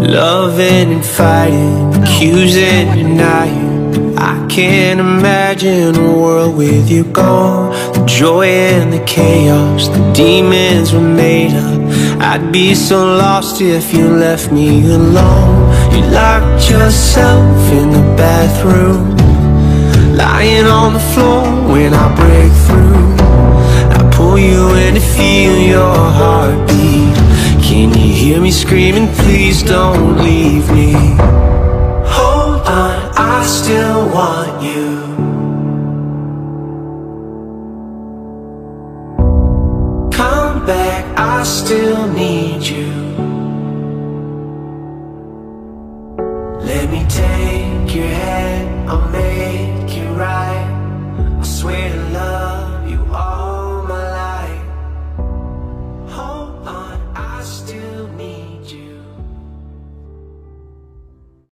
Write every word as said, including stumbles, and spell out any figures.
Loving and fighting, accusing and denying. I can't imagine a world with you gone. The joy and the chaos, the demons were made up. I'd be so lost if you left me alone. You locked yourself in the bathroom, lying on the floor when I break through. I pull you in to feel your heartbeat. Can you hear me screaming, please don't leave me? Hold on, I still want you. Come back, I still need you. Let me take your hand, I'll make it right. I swear to